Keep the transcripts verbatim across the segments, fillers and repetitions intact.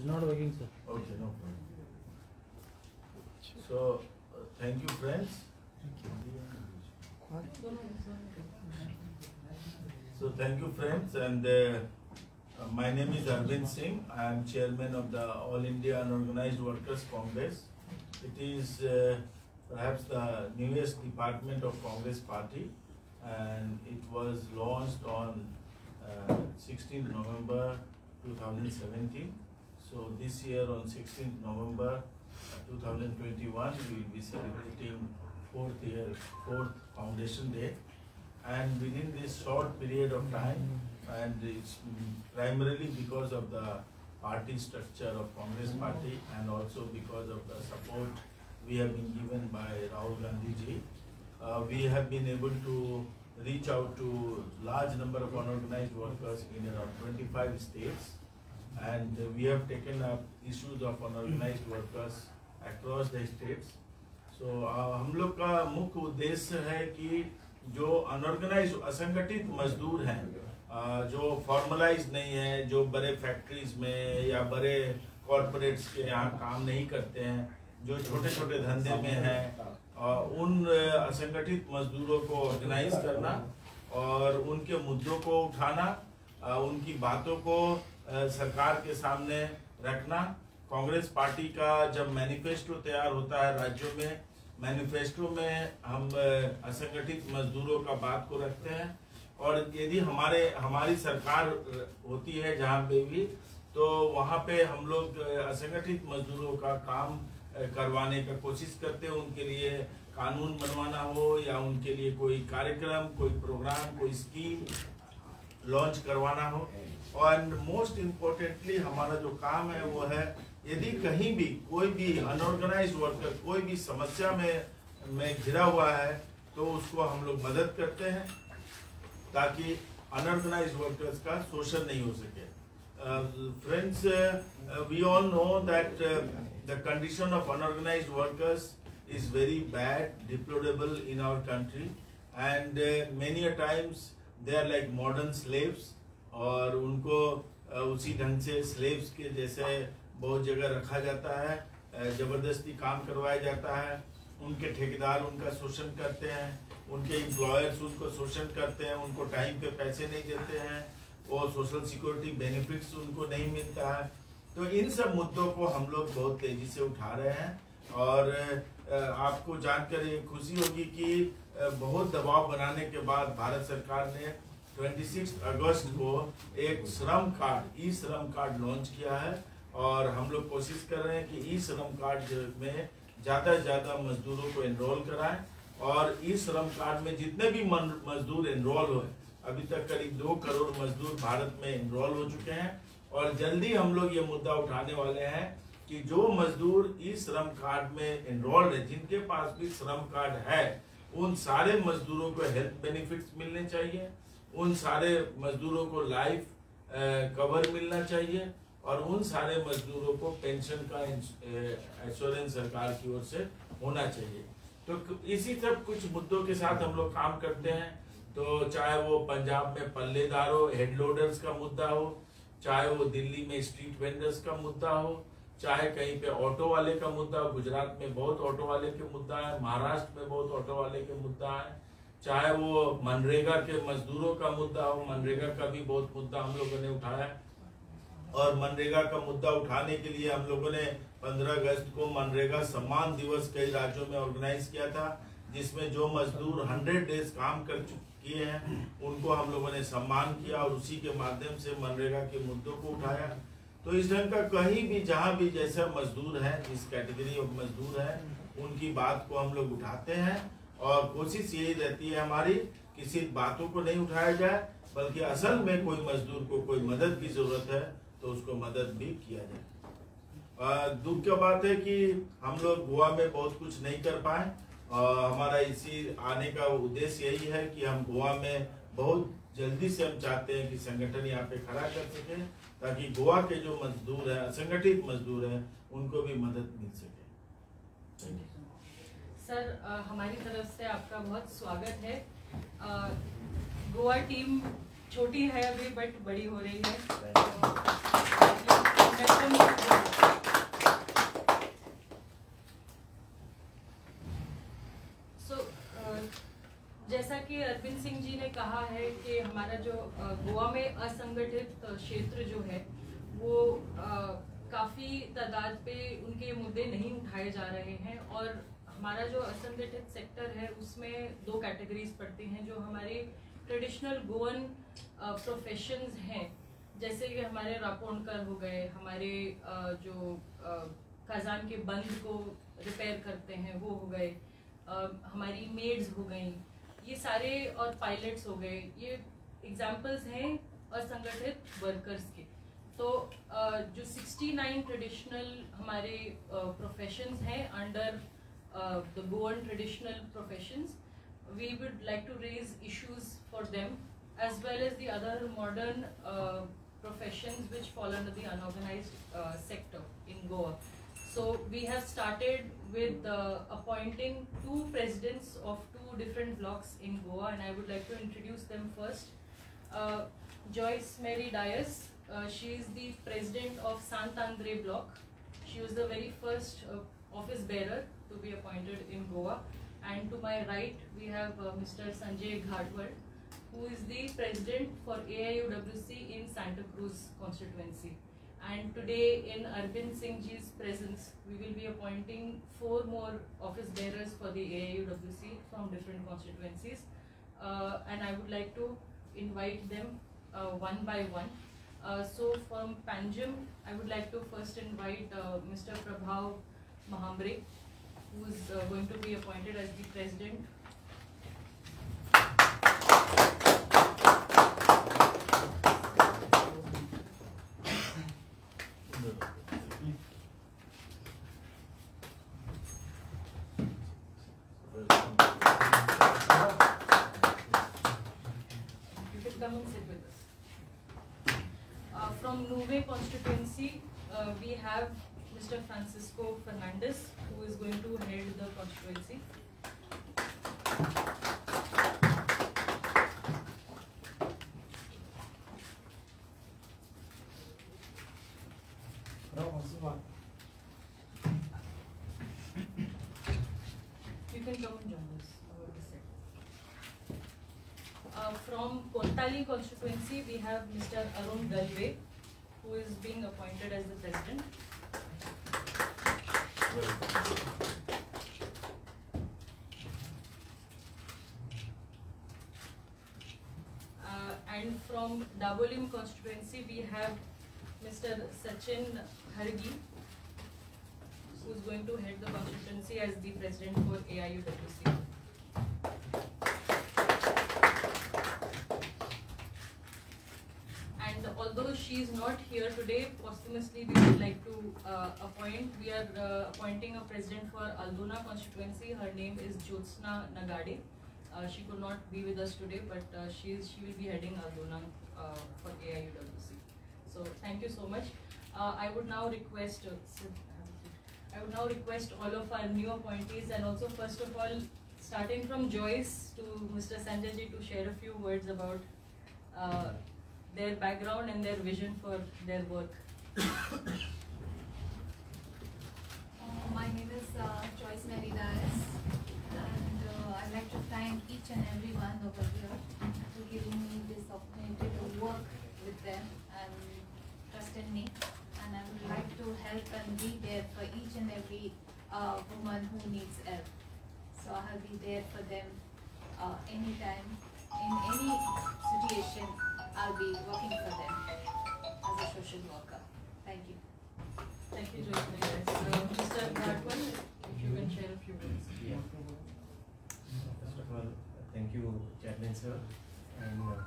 It's not working, sir. Okay, no problem. So, uh, thank you, friends. So, thank you, friends, and uh, uh, my name is Arvind Singh. I am chairman of the All India Unorganized Workers Congress. It is uh, perhaps the newest department of Congress Party, and it was launched on uh, sixteenth November two thousand seventeen. So this year on sixteenth November two thousand twenty-one, we will be celebrating fourth year, fourth foundation day. And within this short period of time, and it's primarily because of the party structure of Congress Party and also because of the support we have been given by Rahul Gandhi ji, uh, we have been able to reach out to large number of unorganized workers in around twenty-five states, and we have taken up issues of unorganized workers across the states. So uh, हम लोग का मुख्य उद्देश्य है कि जो unorganised असंगठित मजदूर हैं, जो फॉर्मलाइज नहीं है, जो बड़े फैक्ट्रीज में या बड़े कॉरपोरेट्स के यहाँ काम नहीं करते हैं, जो छोटे छोटे धंधे में हैं, उन असंगठित मजदूरों को ऑर्गेनाइज करना और उनके मुद्दों को उठाना, उनकी बातों को सरकार के सामने रखना। कांग्रेस पार्टी का जब मैनिफेस्टो तैयार होता है राज्यों में, मैनिफेस्टो में हम असंगठित मजदूरों का बात को रखते हैं, और यदि हमारे हमारी सरकार होती है जहाँ पे भी, तो वहाँ पे हम लोग असंगठित मजदूरों का काम करवाने का कोशिश करते हैं। उनके लिए कानून बनवाना हो या उनके लिए कोई कार्यक्रम, कोई प्रोग्राम, कोई स्कीम लॉन्च करवाना हो। और मोस्ट इम्पोर्टेंटली हमारा जो काम है वो है, यदि कहीं भी कोई भी अनऑर्गेनाइज्ड वर्कर कोई भी समस्या में में घिरा हुआ है, तो उसको हम लोग मदद करते हैं ताकि अनऑर्गेनाइज्ड वर्कर्स का शोषण नहीं हो सके। Friends, we all know that the condition of unorganised workers is very bad, deplorable in our country, and many a times they are like modern slaves, और उनको uh, उसी ढंग से स्लेव्स के जैसे बहुत जगह रखा जाता है, जबरदस्ती काम करवाया जाता है, उनके ठेकेदार उनका शोषण करते हैं, उनके एम्प्लॉयर्स उनको शोषण करते हैं, उनको टाइम पे पैसे नहीं देते हैं, और सोशल सिक्योरिटी बेनिफिट्स उनको नहीं मिलता है। तो इन सब मुद्दों को हम लोग बहुत तेजी से उठा रहे हैं, और आपको जानकर ये खुशी होगी कि बहुत दबाव बनाने के बाद भारत सरकार ने छब्बीस अगस्त को एक श्रम कार्ड, ई श्रम कार्ड लॉन्च किया है, और हम लोग कोशिश कर रहे हैं कि ई श्रम कार्ड में ज़्यादा से ज़्यादा मजदूरों को एनरोल कराएं, और ई श्रम कार्ड में जितने भी मजदूर एनरोल हुए, अभी तक करीब दो करोड़ मजदूर भारत में एनरोल हो चुके हैं, और जल्दी हम लोग ये मुद्दा उठाने वाले हैं कि जो मजदूर ई श्रम कार्ड में एनरोल्ड है, जिनके पास भी श्रम कार्ड है, उन सारे मजदूरों को हेल्थ बेनिफिट्स मिलने चाहिए, उन सारे मजदूरों को लाइफ कवर मिलना चाहिए, और उन सारे मजदूरों को पेंशन का इंश्योरेंस सरकार की ओर से होना चाहिए। तो इसी सब कुछ मुद्दों के साथ हम लोग काम करते हैं। तो चाहे वो पंजाब में पल्लेदारों, हेड लोडर्स का मुद्दा हो, चाहे वो दिल्ली में स्ट्रीट वेंडर्स का मुद्दा हो, चाहे कहीं पे ऑटो वाले का मुद्दा हो, गुजरात में बहुत ऑटो वाले के मुद्दा है, महाराष्ट्र में बहुत ऑटो वाले के मुद्दा है, चाहे वो मनरेगा के मजदूरों का मुद्दा हो, मनरेगा का भी बहुत मुद्दा हम लोगों ने उठाया। और मनरेगा का मुद्दा उठाने के लिए हम लोगों ने पंद्रह अगस्त को मनरेगा सम्मान दिवस कई राज्यों में ऑर्गेनाइज किया था, जिसमें जो मजदूर हंड्रेड डेज काम कर चुके हैं उनको हम लोगों ने सम्मान किया, और उसी के माध्यम से मनरेगा के मुद्दों को उठाया। तो इस ढंग का कहीं भी जहाँ भी जैसा मजदूर है, जिस कैटेगरी ऑफ मजदूर है, उनकी बात को हम लोग उठाते हैं, और कोशिश यही रहती है हमारी कि सिर्फ बातों को नहीं उठाया जाए, बल्कि असल में कोई मजदूर को कोई मदद की जरूरत है तो उसको मदद भी किया जाए। दुख की बात है कि हम लोग गोवा में बहुत कुछ नहीं कर पाए, और हमारा इसी आने का उद्देश्य यही है कि हम गोवा में बहुत जल्दी से हम चाहते हैं कि संगठन यहाँ पे खड़ा कर सके, ताकि गोवा के जो मजदूर हैं, असंगठित मजदूर हैं, उनको भी मदद मिल सके। सर, आ, हमारी तरफ से आपका बहुत स्वागत है। आ, गोवा टीम छोटी है अभी, बट बड़ी हो रही है। welcome you. So, uh, जैसा कि अरविंद सिंह जी ने कहा है कि हमारा जो uh, गोवा में असंगठित क्षेत्र जो है वो uh, काफ़ी तादाद पे उनके मुद्दे नहीं उठाए जा रहे हैं और हमारा जो असंगठित सेक्टर है उसमें दो कैटेगरीज पड़ती हैं जो हमारे ट्रेडिशनल गोवन प्रोफेशंस हैं, जैसे कि हमारे रापोंडकर हो गए, हमारे uh, जो uh, खजान के बंद को रिपेयर करते हैं वो हो गए, uh, हमारी मेड्स हो गई, ये सारे और पायलट्स हो गए, ये एग्जाम्पल्स हैं असंगठित वर्कर्स के। तो uh, जो उनहत्तर ट्रेडिशनल हमारे प्रोफेशंस uh, हैं under the Goan traditional professions, we would like to raise issues for them as well as the other modern uh, professions which fall under the unorganized uh, sector in Goa. So we have started with uh, appointing two presidents of two different blocks in Goa, and I would like to introduce them first. Uh, Joyce Mary Dias, uh, she is the president of Sant Andre block. She was the very first uh, office bearer to be appointed in Goa. And to my right we have uh, Mister Sanjay Ghatwal, who is the president for A I U W C in Santa Cruz constituency. And today in Arvind Singh ji's presence, we will be appointing four more office bearers for the A I U W C from different constituencies. Uh, and I would like to invite them uh, one by one. Uh, so from Panjim, I would like to first invite uh, Mister Prabhav Mahambre, who is uh, going to be appointed as the president. Come and sit with us. Uh, from Nuve constituency, uh, we have Mister Francisco Fernandez, who is going to head the constituency. You can come and join us. Uh, from Kontali constituency, we have Mister Arun Dalve, who is being appointed as the president. Uh, and from Dabolim constituency, we have Mister Sachin Hargi, who is going to head the constituency as the president for A I U W C. Although she is not here today, posthumously we would like to uh, appoint, we are uh, appointing a president for Aldona constituency. Her name is Jyotsna Nagade. Uh, she could not be with us today, but uh, she is, she will be heading Aldona uh, for A I U W C. So thank you so much. Uh, I would now request, uh, I would now request all of our new appointees, and also first of all, starting from Joyce to Mister Sanjay ji, to share a few words about uh, their background and their vision for their work. Uh, my name is uh, Joyce Mary Dias, and uh, I'd like to thank each and every one over here for giving me this opportunity to work with them and trust in me. And I would like to help and be there for each and every uh, woman who needs help. So I'll be there for them uh, anytime, in any situation. I'll be working for them as a social worker. Thank you. Thank you, Joyce. Uh, Mister Ghatwal, if you can share a few words. Yeah. First of all, thank you, Chairman sir, and uh,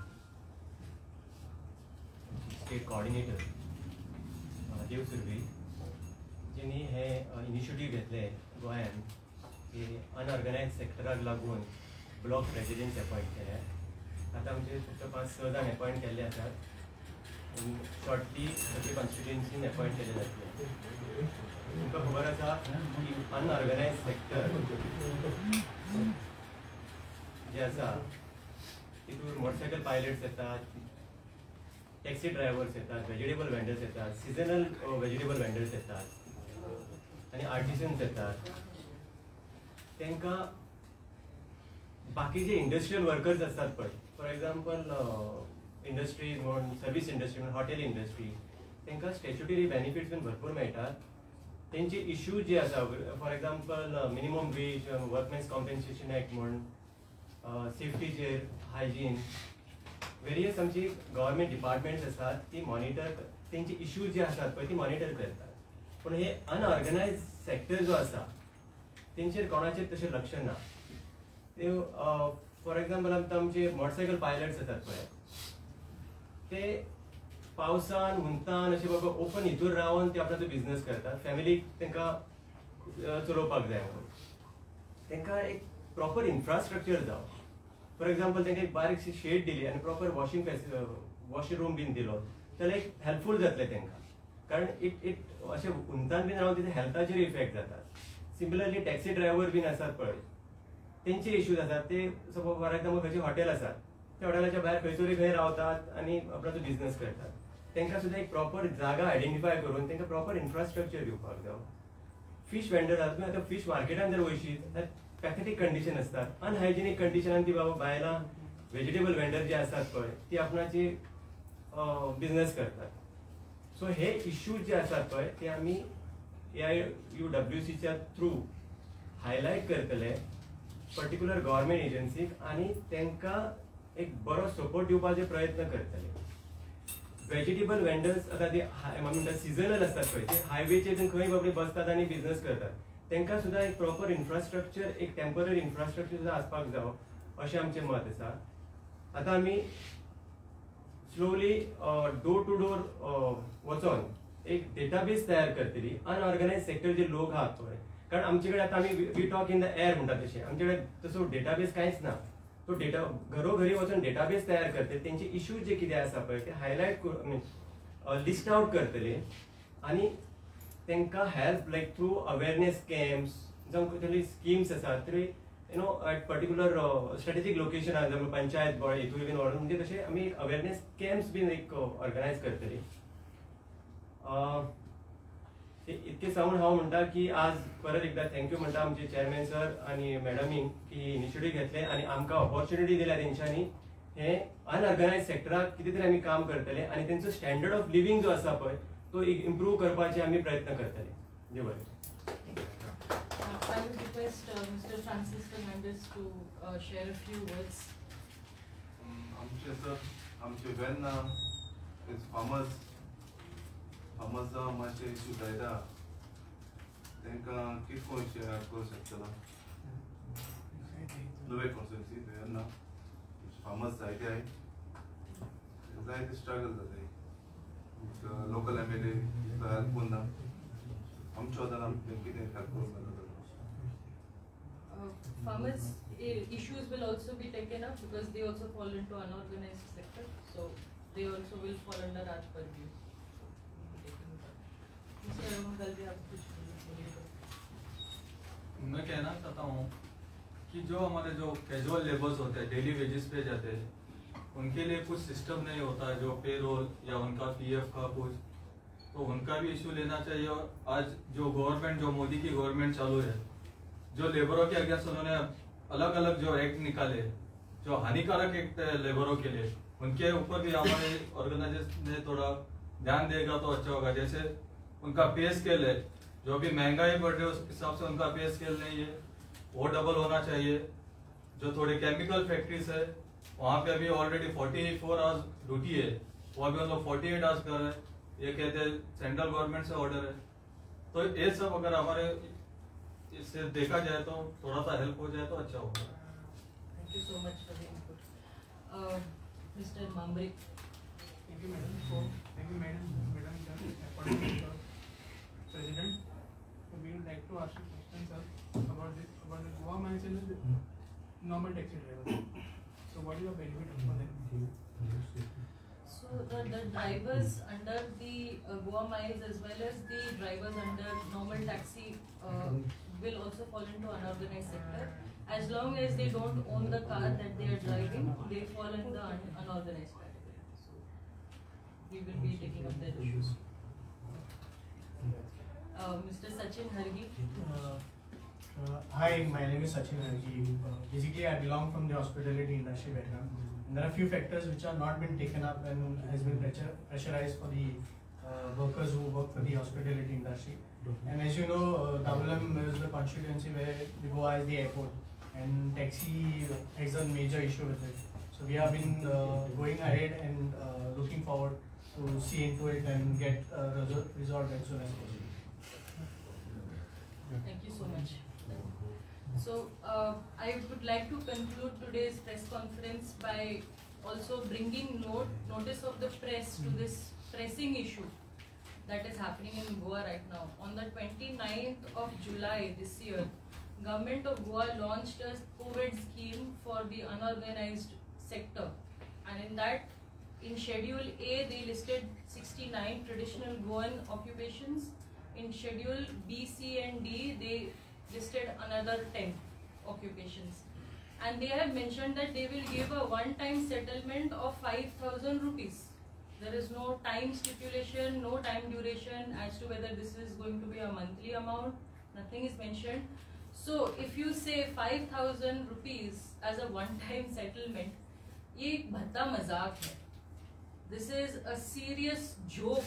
State Coordinator, uh, Dev Survey, जेनी हे initiative घेतले गोंयान की अनऑर्गनायज सेक्टराक लागून block presidents appoint केल्या. आता आमचे फक्त पांच स जाण अपॉइंट केल्ले आसात. शॉर्टली सगळे कॉन्स्टिट्युएन्सीन अपॉइंट केले जातले. तुमकां खबर आसा की अनऑर्गनायज सेक्टर जे आसा तितूर मोटरसायकल पायलट्स येतात, टॅक्सी ड्रायव्हर्स येतात, व्हेजिटेबल वेंडर्स येतात, सिजनल व्हेजिटेबल वेंडर्स येतात आणि आर्टिसन्स येतात. तांकां बाकीचे इंडस्ट्रियल वर्कर्स असतात पळय, फॉर एग्जाम्पल इंडस्ट्रीज म्हण, सर्वीस इंडस्ट्री म्हण, हॉटेल इंडस्ट्री, तांकां स्टॅच्युटरी बेनिफिट्स बीन भरपूर मेळटात. तेंचे इश्यू जे आसा, for example minimum wage, workmen's compensation act म्हण, सेफ्टीचेर, हायजीन, वेरियस आमची गव्हर्मेंट डिपार्टमेंट्स असतात ती मॉनिटर, तेंचे इश्यूज जे आसात पळय ती मॉनिटर करतात. पूण हे अनऑर्गनायज सेक्टर जो आसा तेंचेर कोणाचेर तशें लक्ष ना. ते फॉर एग्जाम्पल आमकां आमचे मोटरसायकल पायलट्स येतात पळय, ते पावसान हुंतान अशें बाबा ओपन हितूर रावन ते आपणाचो बिझनेस करतात. फॅमिलीक तांकां चलोवपाक जाय म्हणून तांकां एक प्रॉपर इन्फ्रास्ट्रक्चर जावं. फॉर एग्जाम्पल तांकां एक बारीकशी शेड दिली आनी प्रॉपर वॉशिंग वॉशरूम बीन दिलो जाल्यार एक हेल्पफूल जातलें तांकां. कारण इट इट अशें हुंतान बीन रावन तिथे हेल्थाचेर इफेक्ट जातात. सिमिलरली टॅक्सी ड्रायव्हर बीन आसात पळय, तेंचे इश्यूज आसात. ते सपोज फॉर एग्जाम्पल खंयचे हॉटेल आसात, त्या हॉटेलाच्या भायर खंयसरी खंय रावतात आनी आपणाचो बिझनेस करतात. तांकां सुद्दां एक प्रॉपर जागा आयडेंटिफाय करून तांकां प्रॉपर इन्फ्रास्ट्रक्चर दिवपाक जाय. फिश वेंडर आसात, तुमी आतां फिश मार्केटान जर वयशीत जाल्यार पॅथेटीक कंडिशन असतात, अनहायजिनीक कंडिशनान ती बाबा बायलां व्हेजिटेबल वेंडर जे आसात पळय ती आपणाची बिझनेस करतात. सो हे इश्यूज जे आसात पळय ते आमी ए आय यू डब्ल्यू सीच्या थ्रू हायलायट करतले पर्टिक्युलर गव्हर्मेंट एजन्सीक आनी तांकां एक बरो सपोर्ट दिवपाचे प्रयत्न करतले. व्हेजिटेबल वेंडर्स आतां ते म्हणटा सिजनल आसतात पळय, ते हायवेचेर खंय बाबडी बसतात आनी बिझनेस करतात. तांकां सुद्दां एक प्रॉपर इन्फ्रास्ट्रक्चर, एक टेम्पररी इन्फ्रास्ट्रक्चर सुद्दां आसपाक जावो अशें आमचें मत आसा. आतां आमी स्लोली डोर टू डोर वचोन एक डेटाबेस तयार करतली अनऑर्गनायज सेक्टर जे लोक आहात पळय. कारण आमचे कडेन आतां आमी we talk in the air म्हणटा तशें आमचे कडेन तसो डेटाबेस कांयच ना. तो डेटा घरोघरी वचून डेटाबेस तयार करतले, तेंचे इश्यूज जे कितें आसा पळय ते हायलायट लिस्ट आउट करतले आनी तांकां help like through awareness camps जावं कसली स्किम्स आसात तरी you know at particular strategic लोकेशनार जावं पंचायत बळ हितूर बीन व्हरून म्हणजे तशें आमी अवेरनेस कॅम्प्स बीन एक ऑर्गनायज करतली. इतके सांगून हांव म्हणटा की आज परत एकदा थँक्यू म्हणटा आमचे चेअरमॅन सर आनी मॅडमीक की इनिशिएटीव घेतले आनी आमकां ऑपॉर्च्युनिटी दिल्या तेंच्यांनी हे अनऑर्गनायज सेक्टराक कितें तरी आमी काम करतले आनी तेंचो स्टँडर्ड ऑफ लिव्हिंग जो आसा पळय तो इम्प्रूव करपाचे आमी प्रयत्न करतले. देव बरें. I would request uh, Mister Francis Fernandez to uh, share a few words. आमचे सर आमचे वेन इज फार्मर्स फार्मर्स मातशे इश्यू जायता तांकां कितको शेअर करूं शकतलो नुवे कॉन्स्टिट्युन्सी तेन्ना फार्मर्स जायते आहाय, जायते स्ट्रगल जाताय. Local M L A help करना आमच्या वतान आमकां कितें हेल्प करूंक मेळटा. Farmers issues will also be taken up because they also fall into unorganized sector, so they also will fall under our purview. Mister Arun Galvi, आप कुछ बोलिए. मैं कहना चाहता हूँ कि जो हमारे जो कैजुअल लेबर्स होते हैं, डेली वेजेस पे जाते हैं, उनके लिए कुछ सिस्टम नहीं होता है, जो पे रोल या उनका पीएफ का कुछ, तो उनका भी इशू लेना चाहिए. और आज जो गवर्नमेंट, जो मोदी की गवर्नमेंट चालू है, जो लेबरों के अगेंस्ट उन्होंने अलग अलग जो एक्ट निकाले जो हानिकारक एक्ट है लेबरों के लिए, उनके ऊपर भी हमारे ऑर्गेनाइजेशन ने थोड़ा ध्यान देगा तो अच्छा होगा. जैसे उनका पे स्केल है, जो भी महंगाई बढ़ रही है उस हिसाब से उनका पे स्केल नहीं है, वो डबल होना चाहिए. जो थोड़ी केमिकल फैक्ट्रीज है वहाँ पे अभी already forty four hours duty है, वो अभी मतलब फोर्टी एट आवर्स कर रहे हैं. ये कहते हैं सेंट्रल गवर्नमेंट से ऑर्डर है. तो ये सब अगर हमारे इससे देखा जाए तो थोड़ा सा हेल्प हो जाए तो अच्छा होगा. Thank you so much for the input. Uh, Mister Mamrik. Thank you, madam. So, thank you, madam. Madam, sir. According to the president, so we would like to ask you questions, sir, about this, about the Goa mines and the normal taxi drivers. So, what is the benefit for them? So the, the drivers under the uh, Goa mines as well as the drivers under normal taxi uh, will also fall into unorganized sector. As long as they don't own the car that they are driving, they fall in the un unorganized category. we will be taking up their issues. Uh, Mister Sachin Hargi. Uh, uh, hi, my name is Sachin Hargi. Uh, basically, I belong from the hospitality industry background. And there are a few factors which are not been taken up and has been pressure, pressurized for the uh, workers who work for the hospitality industry. And as you know, uh, Dabolim is the constituency where Goa is the airport, and taxi is a major issue with it. So we have been uh, going ahead and uh, looking forward to see into it and get uh, resol resolved as soon as possible. Thank you so much. So uh, I would like to conclude today's press conference by also bringing note, notice of the press to this pressing issue that is happening in Goa right now. On the twenty-ninth of July this year, Government of Goa launched a COVID scheme for the unorganized sector, and in that, in Schedule A, they listed sixty-nine traditional Goan occupations. In Schedule B, C and D, they listed another ten occupations. And they have mentioned that they will give a one-time settlement of five thousand rupees. There is no time stipulation, no time duration as to whether this is going to be a monthly amount. Nothing is mentioned. So if you say five thousand rupees as a one-time settlement, ये एक भद्दा मजाक है. This is a serious joke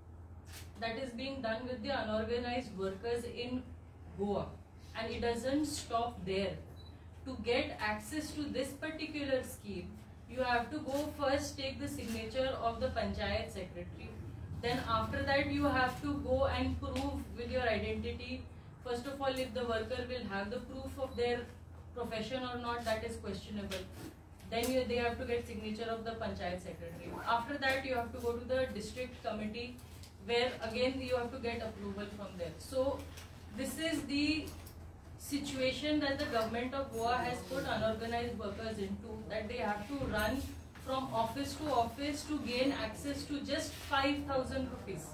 that is being done with the unorganized workers in Goa, and it doesn't stop there. To get access to this particular scheme, you have to go first take the signature of the Panchayat Secretary. Then after that you have to go and prove with your identity. First of all, if the worker will have the proof of their profession or not, that is questionable. Then you, they have to get signature of the Panchayat Secretary. After that you have to go to the district committee, where again you have to get approval from there. So this is the situation that the government of Goa has put unorganized workers into, that they have to run from office to office to gain access to just five thousand rupees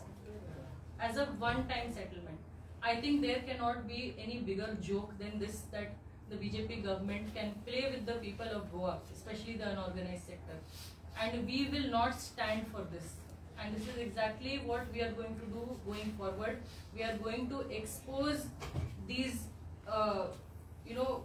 as a one-time settlement. I think there cannot be any bigger joke than this, that the B J P government can play with the people of Goa, especially the unorganized sector. And we will not stand for this. And this is exactly what we are going to do going forward. We are going to expose these, uh, you know,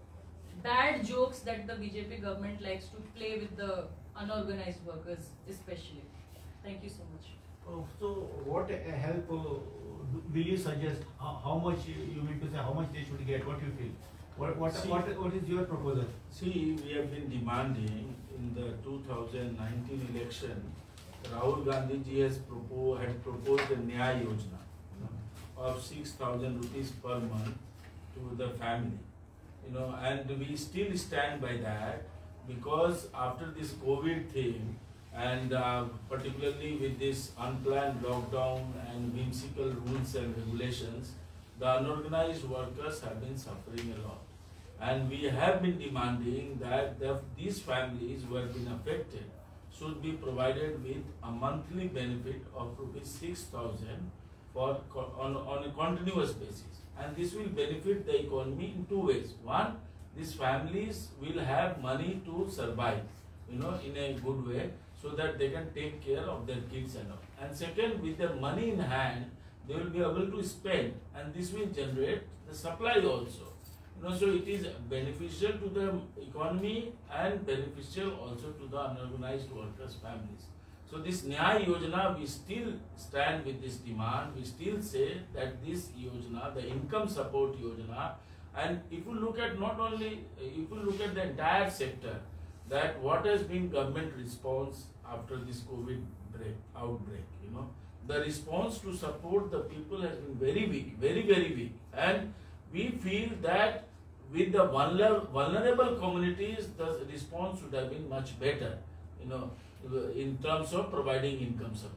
bad jokes that the B J P government likes to play with the unorganized workers, especially. Thank you so much. Oh, so, what uh, help uh, will you suggest? How, how much you mean to say? How much they should get? What you feel? What what See, what, what is your proposal? See, we have been demanding in the two thousand nineteen election. Rahul Gandhi ji has proposed had proposed a Nyaya Yojana, you know, of six thousand rupees per month to the family, you know, and we still stand by that, because after this COVID thing, and uh, particularly with this unplanned lockdown and whimsical rules and regulations, the unorganized workers have been suffering a lot. And we have been demanding that the, these families who have been affected should be provided with a monthly benefit of rupees six thousand for on, on a continuous basis. And this will benefit the economy in two ways. One, these families will have money to survive, you know, in a good way, so that they can take care of their kids and all. And second, with their money in hand, they will be able to spend, and this will generate the supply also. You know, so it is beneficial to the economy and beneficial also to the unorganized workers' families. So this Nyaya Yojana, we still stand with this demand. We still say that this Yojana, the income support Yojana, and if you look at not only, if you look at the entire sector, that what has been government response after this COVID break, outbreak, you know, the response to support the people has been very weak, very, very weak. And we feel that with the vulnerable communities, the response should have been much better, you know, in terms of providing income support.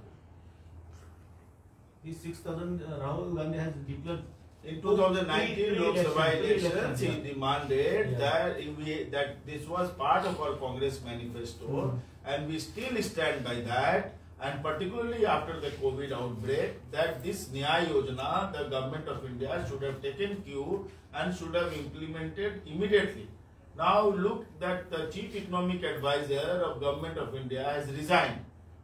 These six thousand uh, Rahul Gandhi has declared. In two thousand nineteen Lok Sabha elections, he yeah. demanded Yeah. that we, that this was part of our Congress manifesto, Mm. and we still stand by that. And particularly after the COVID outbreak, that this Nyaya Yojana, the government of India should have taken cue and should have implemented immediately. Now look that the chief economic advisor of government of India has resigned.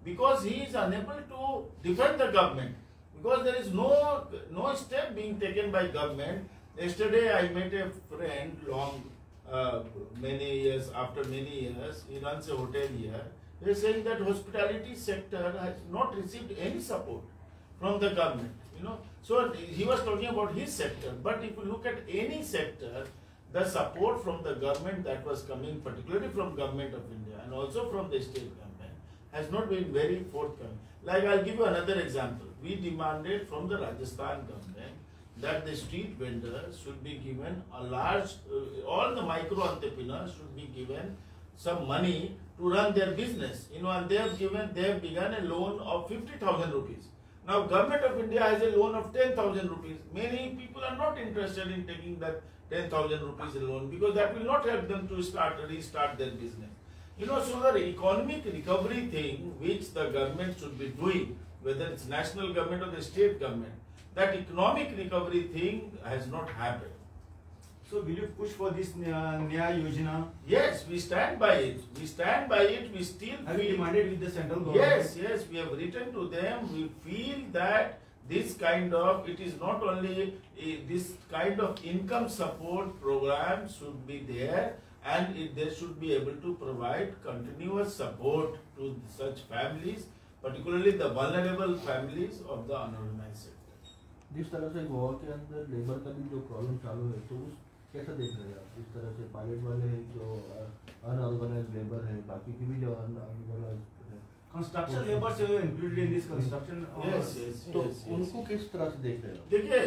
because he is unable to defend the government, because there is no no step being taken by government. Yesterday I met a friend long uh, many years after many years. He runs a hotel here. He is saying that hospitality sector has not received any support from the government. You know, so he was talking about his sector. But if you look at any sector, the support from the government that was coming, particularly from Government of India and also from the state government, has not been very forthcoming. Like I'll give you another example. We demanded from the Rajasthan government that the street vendors should be given a large, uh, all the micro entrepreneurs should be given some money to run their business. You know, and they have given, they have begun a loan of fifty thousand rupees. Now, Government of India has a loan of ten thousand rupees. Many people are not interested in taking that ten thousand rupees loan because that will not help them to start, restart their business. You know, so the economic recovery thing which the government should be doing, whether it's national government or the state government, that economic recovery thing has not happened. So will you push for this uh, Nyaya Yojana? Yes, we stand by it. We stand by it. We still Have feel, you demanded with the central government? Yes, yes, we have written to them. We feel that this kind of, it is not only a, this kind of income support program should be there, and it, they should be able to provide continuous support to such families, particularly the vulnerable families of the unorganized sector. जिस तरह से गोवा के अंदर labour का भी जो problem चालू है, तो उस कैसा देख रहे हैं आप? इस तरह से पायलट वाले हैं जो अनऑर्गेनाइज्ड लेबर है, बाकी की भी जो अनऑर्गेनाइज्ड है, Construction laborers are included in this construction. Yes, yes, तो yes, yes. उनको किस तरह से देख रहे हैं? देखिए,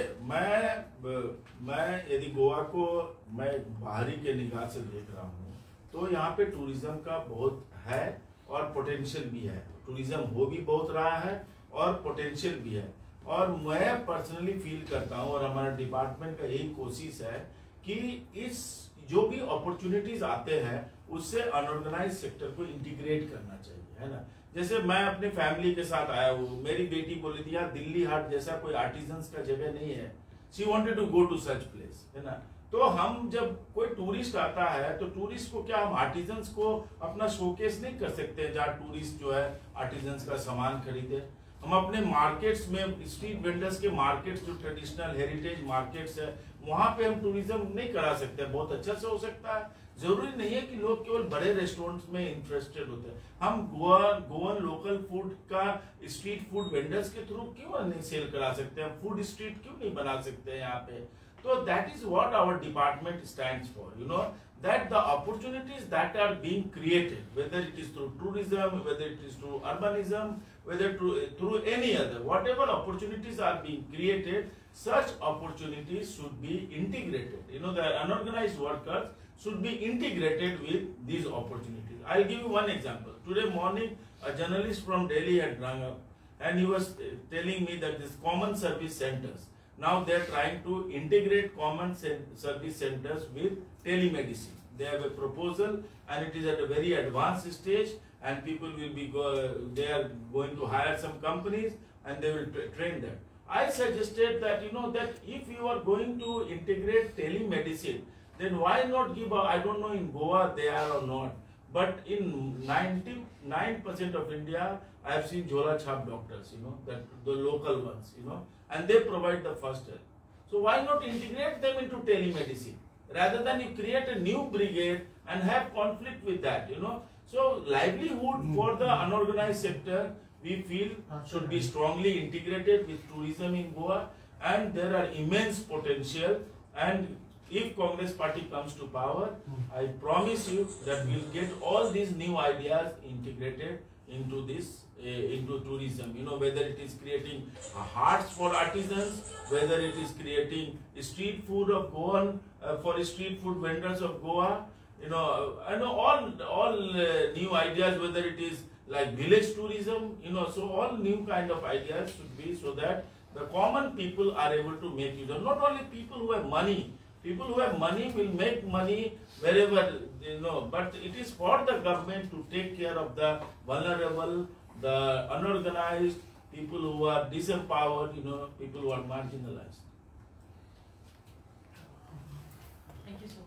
मैं मैं यदि गोवा को मैं बाहरी के निगाह से देख रहा हूँ, तो यहाँ पे टूरिज्म का बहुत है और पोटेंशियल भी है. टूरिज्म हो भी बहुत रहा है और पोटेंशियल भी है. और मैं पर्सनली फील करता हूँ और हमारा डिपार्टमेंट का यही कोशिश है कि इस जो भी अपॉर्चुनिटीज आते हैं उससे अनऑर्गेनाइज सेक्टर को इंटीग्रेट करना चाहिए, है ना. जैसे मैं अपनी फैमिली के साथ आया हूँ, मेरी बेटी बोली थी यार दिल्ली हाट जैसा कोई आर्टिजन्स का जगह नहीं है. She wanted to go to such place, है ना. तो हम जब कोई टूरिस्ट आता है तो टूरिस्ट को क्या हम आर्टिजन्स को अपना शोकेस नहीं कर सकते जहाँ टूरिस्ट जो है आर्टिजन्स का सामान खरीदे. हम अपने मार्केट्स में स्ट्रीट वेंडर्स के मार्केट्स जो ट्रेडिशनल हेरिटेज मार्केट्स है वहां पे हम टूरिज्म नहीं करा सकते. बहुत अच्छा से हो सकता है. जरूरी नहीं है कि लोग केवल बड़े रेस्टोरेंट्स में इंटरेस्टेड होते हैं. हम गोवा गोवन लोकल फूड का स्ट्रीट फूड वेंडर्स के थ्रू क्यों नहीं सेल करा सकते हैं? फूड स्ट्रीट क्यों नहीं बना सकते हैं यहाँ पे? तो that is what our department stands for. You know that the opportunities that are being created, whether it is through tourism, whether it is through urbanism, whether through, through any other, whatever opportunities are being created, such opportunities should be integrated. You know, the unorganized workers should be integrated with these opportunities. I'll give you one example. Today morning, a journalist from Delhi had rung up and he was telling me that these common service centers, now they are trying to integrate common service centers with telemedicine. They have a proposal and it is at a very advanced stage, and people will be go, they are going to hire some companies and they will tra train them. I suggested that, you know, that if you are going to integrate telemedicine, then why not give a, I don't know in Goa they are or not, but in ninety-nine percent of India, I have seen Jhola Chhap doctors, you know, that the local ones, you know, and they provide the first help. So why not integrate them into telemedicine? Rather than you create a new brigade and have conflict with that, you know. So livelihood for the unorganized sector, we feel should be strongly integrated with tourism in Goa, and there are immense potential. And if Congress party comes to power, I promise you that we'll get all these new ideas integrated into this, uh, into tourism. You know, whether it is creating uh, hearts for artisans, whether it is creating street food of Goan, uh, for street food vendors of Goa, you know, I know all, all uh, new ideas, whether it is like village tourism, you know, so all new kind of ideas should be so that the common people are able to make use of. Not only people who have money, people who have money will make money wherever, you know, but it is for the government to take care of the vulnerable, the unorganized, people who are disempowered, you know, people who are marginalized. Thank you so much.